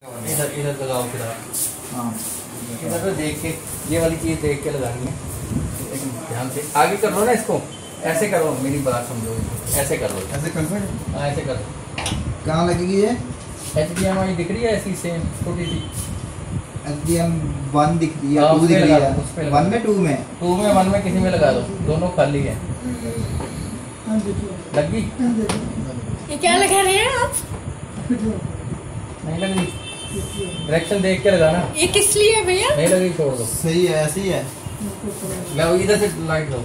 इधर इधर लगाओ फिर आप। हाँ इधर पे देख के ये वाली चीज़ देख के लगानी है। एक ध्यान से आगे कर लो ना इसको, ऐसे करो, मेरी बात समझो, ऐसे कर लो, ऐसे कर सकते। हाँ ऐसे कर लो। कहाँ लगेगी ये? HDMI दिख रही है ऐसी सेम छोटी सी? HDMI 1 दिख रही है, हाँ, 2 दिख रही है। उसपे 1 में 2 में? 2 में 1 में किसी में लगा दो, दोनों खाली है। लगी? ये क्या लगा रहे हैं आप? नहीं लगी, डायरेक्शन देख के लगाना। ये किस लिए है भैया? नहीं लगी छोड़ दो। सही है, ऐसी है। मैं इधर से लाइट लो।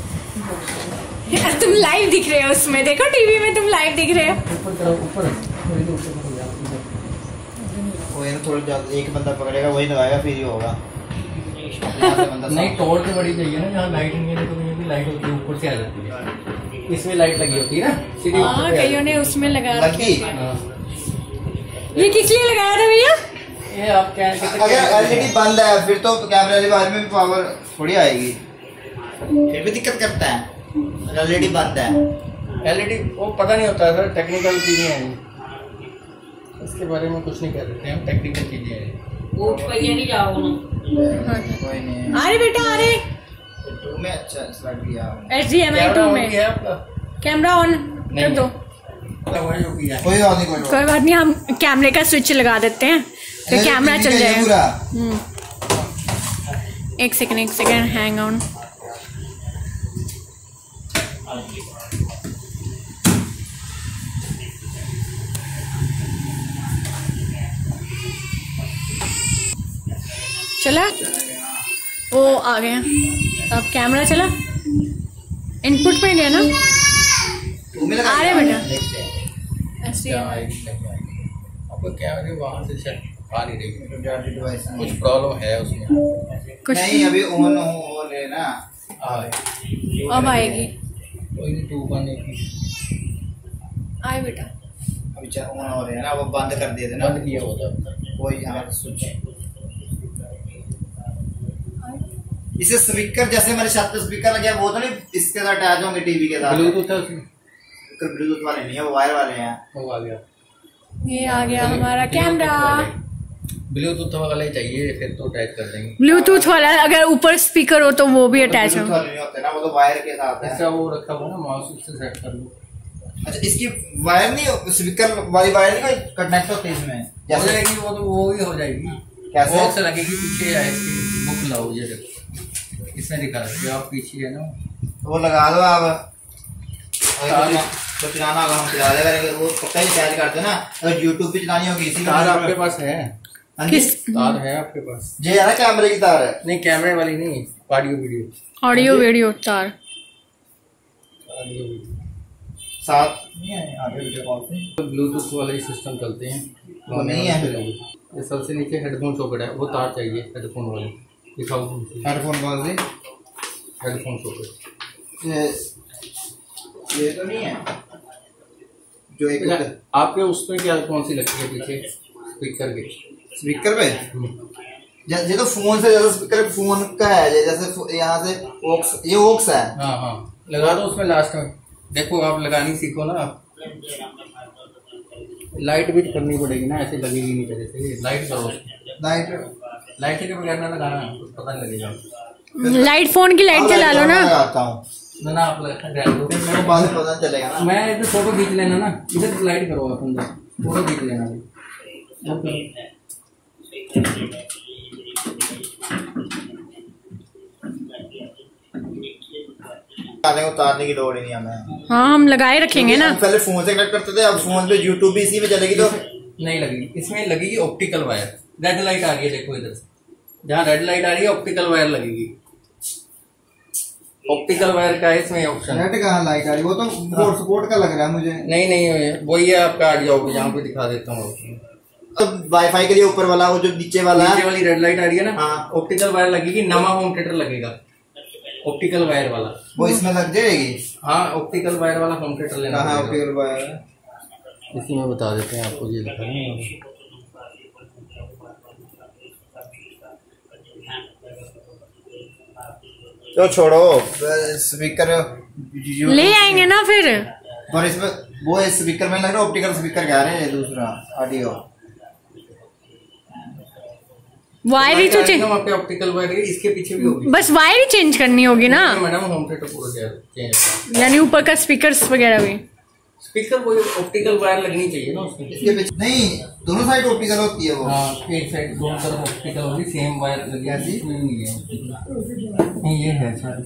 तुम लाइव दिख रहे हो उसमें, देखो टीवी में तुम लाइव दिख रहे हो। ऊपर करो, ऊपर थोड़ी देर ऊपर करो यार। वो ये थोड़ा ज्यादा एक बंदा पकड़ेगा वही लगाएगा फिर ही होगा। नहीं तोड़ के बड़ी चाहिए ना, जहाँ लाइट नहीं है तो ये भी लाइट होती है, ऊपर से आ जाती है। इसमें लाइट लगी होती है ना, सीधी ऊपर हाँ से आ कईयों जाती ने उसमें लगा लगी? रखी है। है। हाँ। ये किस लिए लगाया था भैया? ये आप क्या अगर LED बंद है फिर तो कैमरे वाले बारे में भी पावर थोड़ी आएगी, फिर भी दिक्कत करता है। अगर LED बंद है, LED वो पता नहीं होता है सर, टेक्निकल चीजें हैं, इसके बारे में कुछ नहीं कह सकते हम, टेक्निकल चीजें हैं। उठ पहिए नहीं जाओ ना। कोई नहीं। अरे बेटा अरे 2 में अच्छा स्लाइड किया। HDMI 2 में है आपका? कैमरा ऑन कर दो। वही हो गया। कोई बात नहीं, कोई बात नहीं, हम कैमरे का स्विच लगा देते हैं तो कैमरा चल जाएगा। एक सेकंड हैंग ऑन। चला, वो आ गया। अब कैमरा चला, इनपुट में गया ना, आ रहे बेटा ऐसे। क्या आएगी नहीं आएगी आपको, कैमरे वहाँ से आ नहीं रही, डिवाइस कुछ प्रॉब्लम है उसमें। कुछ नहीं अभी ऑन हो रहे ना। अब आएगी। कोई नहीं, 2 बने आए बेटा, अभी ऑन हो रहे हैं ना, वो बंद कर दिए थे ना। बंद किया होता। कोई यहाँ स्विच इसे स्पीकर, जैसे हमारे छत पे स्पीकर लगे वो तो नहीं इसके साथ अटैच होंगे टीवी के साथ? ब्लूटूथ है उसमें? ब्लूटूथ वाले नहीं है, वो वायर वाले हैं। वो आ गया, ये आ गया हमारा कैमरा। ब्लूटूथ वाला ही चाहिए फिर तो अटैच कर देंगे। ब्लूटूथ वाला अगर ऊपर स्पीकर हो तो वो भी अटैच हो। ब्लूटूथ वाले नहीं होते ना, वो तो वायर के साथ है। ऐसा वो रखा हुआ ना, माउस से सेट कर लो। अच्छा इसकी वायर नहीं, स्पीकर वाली वायर नहीं कोई कनेक्ट होती इसमें? हो जाएगी वो, तो वो ही हो जाएगी। कैसे? बॉक्स लगेगी पीछे, है इसकी बुक लाओ, ये देखो इसमें दिखा रहे आप पीछे है ना, वो लगा दो आप। तो चलाना होगा हम चला देगा, वो पक्का ही अटैच करते हैं ना। अगर यूट्यूब पे चलानी होगी इसी तार आपके पास है? किस तार है आपके पास? ये है ना कैमरे की तार है? नहीं कैमरे वाली नहीं, ऑडियो वीडियो। ऑडियो वीडियो तार ऑडियो वीडियो साथ नहीं है आगे वीडियो कॉल पे। ब्लूटूथ वाले सिस्टम चलते हैं, वो नहीं है। ये सबसे नीचे हेडफोन सॉकेट है, वो तार चाहिए हेडफोन वाले। दिखाओ हेडफोन वाले, हेडफोन सॉकेट। ये तो नहीं है जो एक आपके उसमें क्या कौन सी लगती है पीछे स्पीकर के? स्पीकर पे ये तो फोन से जैसे स्पीकर फोन का है, जैसे यहाँ से ओक्स, ये ओक्स है। हाँ हाँ लगा दो उसमें लास्ट में। देखो आप लगानी सीखो ना, लाइट भी करनी पड़ेगी ना, ऐसे लगेगी नहीं तरह से। लाइट करो, लाइट के बगैर ना लगाना, कुछ पता नहीं लगेगा। लाइट फोन की लाइट जला लो ना। लगाता हूँ ना आप रहने दो, मेरे को बाद में पता चलेगा ना। मैं इधर फोटो खींच लेना ना, इधर लाइट करो आप अंदर, फोटो खींच लेना। उतारने की लोड़ ही नहीं हमें। हाँ हम लगाए रखेंगे ना। पहले फोन से कनेक्ट करते थे, अब फोन पे यूट्यूब भी इसी में चलेगी। तो नहीं लगेगी, इसमें लगेगी ऑप्टिकल वायर। रेड लाइट आ रही है देखो इधर से, जहाँ रेड लाइट आ रही है ऑप्टिकल वायर लगेगी। ऑप्टिकल वायर का है इसमें ऑप्शन। नेट कहाँ लाइट आ रही, वो तो सपोर्ट का लग रहा है मुझे। नहीं वही है आपका, आ जाओगे जहाँ पे दिखा देता हूँ। तो वाईफाई के लिए ऊपर वाला, वो जो नीचे वाला है, नीचे वाली रेड लाइट आ रही है ना, हाँ। ऑप्टिकल वायर लगेगी, नमा होम थिएटर लगेगा ऑप्टिकल वायर वाला, वो इसमें लग जाएगी। हाँ ऑप्टिकल वायर वाला होम थिएटर लेना हाँ पड़ेगा। ऑप्टिकल वायर इसी में बता देते हैं आपको, ये दिखा रहे हैं। तो छोड़ो स्पीकर ले आएंगे ना फिर। और इसमें वो स्पीकर में लग रहा है, ऑप्टिकल स्पीकर कह रहे हैं, दूसरा ऑडियो। वायर ही तो चेंज, ऑप्टिकल वायर इसके पीछे भी होगी, बस वायर ही चेंज करनी होगी ना मैडम। होम थिएटर पूरा चेंज, यानी ऊपर का स्पीकर्स वगैरह भी। स्पीकर वो ऑप्टिकल वायर लगनी चाहिए ना उसमें। इसके पीछे नहीं, दोनों साइड ऑप्टिकल होती है वो। हाँ, एक साइड दोनों तरफ ऑप्टिकल होगी, सेम वायर लगी है, इसमें नहीं है। नहीं ये है सर,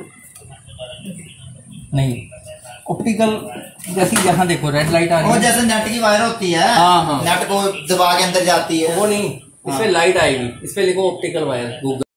नहीं ऑप्टिकल जैसी यहाँ देखो रेड लाइट आ रही है, वो जैसे नेट की वायर होती है। हाँ हाँ, नेट को दबा के अंदर जाती है वो नहीं, इसमें लाइट आएगी, इस पे लिखो ऑप्टिकल वायर गूगल।